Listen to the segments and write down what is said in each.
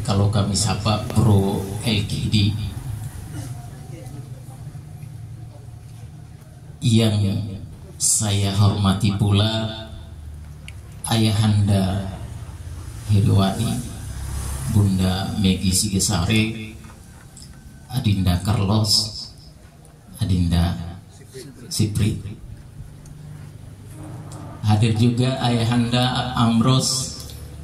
kalau kami sapa Bro LGD, yang saya hormati pula Ayahanda Heriwani, Bunda Megi Sigesare, Adinda Carlos, Adinda Sipri. Hadir juga Ayahanda Amros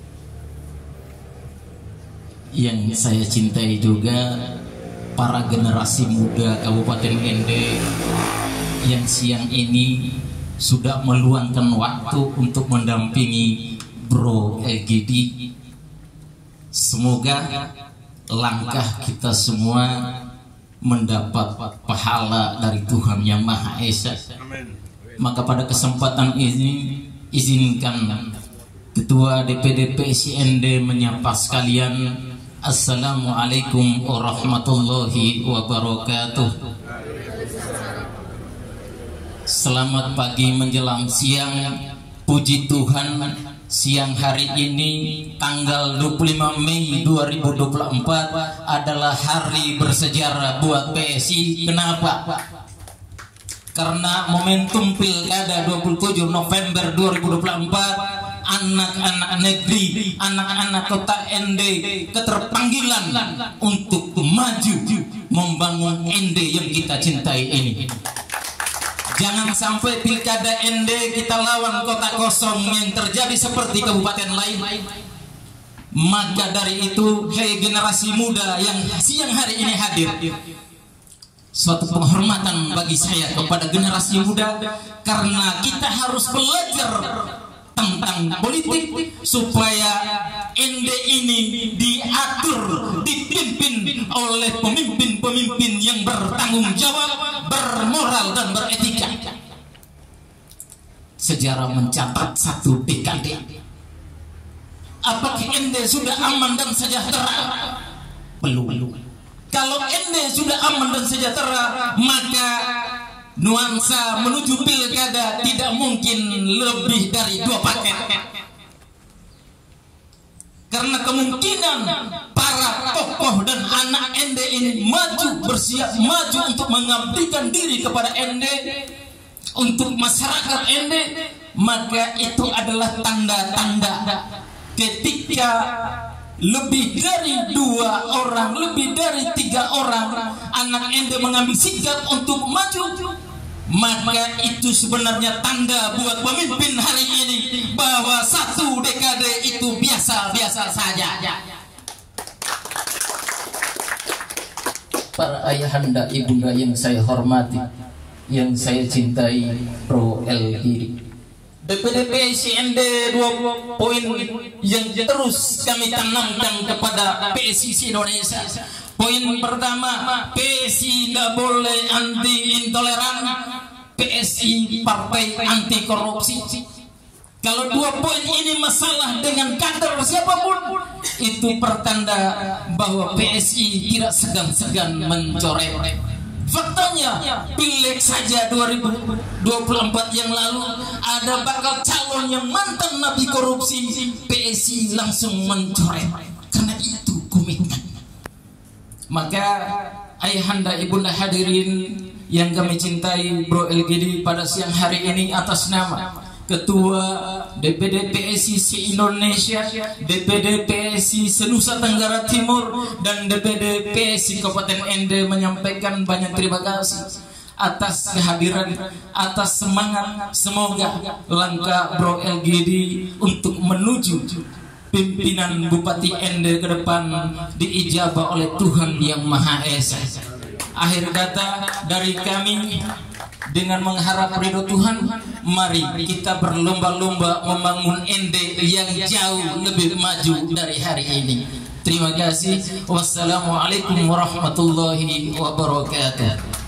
yang saya cintai juga, para generasi muda Kabupaten Ende yang siang ini sudah meluangkan waktu untuk mendampingi Bro LGD. Semoga langkah kita semua mendapat pahala dari Tuhan Yang Maha Esa. Maka pada kesempatan ini izinkan Ketua DPD PSI Ende menyapa sekalian. Assalamualaikum warahmatullahi wabarakatuh. Selamat pagi menjelang siang. Puji Tuhan, siang hari ini tanggal 25 Mei 2024 adalah hari bersejarah buat PSI. Kenapa? Karena momentum Pilkada 27 November 2024, anak-anak negeri, anak-anak kota Ende keterpanggilan untuk maju membangun Ende yang kita cintai ini. Jangan sampai Pilkada Ende kita lawan kota kosong yang terjadi seperti kabupaten lain. Maka dari itu, hei generasi muda yang siang hari ini hadir, suatu penghormatan bagi saya kepada generasi muda, karena kita harus belajar tentang politik supaya Ende ini diatur, dipimpin oleh pemimpin-pemimpin yang bertanggung jawab, bermoral dan beretika. Sejarah mencatat satu dekade. Apakah Ende sudah aman dan sejahtera? Belum. Kalau Ende sudah aman dan sejahtera, maka nuansa menuju pilkada tidak mungkin lebih dari 2 paket. Karena kemungkinan para tokoh dan anak Ende ini maju, bersiap maju untuk mengabdikan diri kepada Ende, untuk masyarakat Ende, maka itu adalah tanda-tanda ketika lebih dari 2 orang, lebih dari 3 orang anak Ende mengambil sikap untuk maju, maka itu sebenarnya tanda buat pemimpin hari ini bahwa 1 dekade itu biasa-biasa saja. Para ayahanda ibunda yang saya hormati, yang saya cintai, Bro LGD, DPD PSI Ende 2 poin yang terus kami tanamkan kepada PSI Indonesia. Poin pertama, PSI tidak boleh anti intoleran, PSI partai anti korupsi. Kalau 2 poin ini masalah dengan kader siapapun, itu pertanda bahwa PSI tidak segan-segan mencoret. Faktanya, Pileg saja 2024 yang lalu ada bakal calon yang mantan napi korupsi, PSI langsung mencoret. Karena itu komitmen. Maka ayahanda ibunda hadirin yang kami cintai, Bro LGD, pada siang hari ini atas nama Ketua DPD PSI se-Indonesia, DPD PSI se-Nusa Tenggara Timur, dan DPD PSI Kabupaten Ende menyampaikan banyak terima kasih atas kehadiran, atas semangat. Semoga langkah Bro LGD untuk menuju pimpinan Bupati Ende ke depan diijabah oleh Tuhan Yang Maha Esa. Akhir kata dari kami, dengan mengharap ridho Tuhan, mari kita berlomba-lomba membangun Ende yang jauh lebih maju dari hari ini. Terima kasih. Wassalamualaikum warahmatullahi wabarakatuh.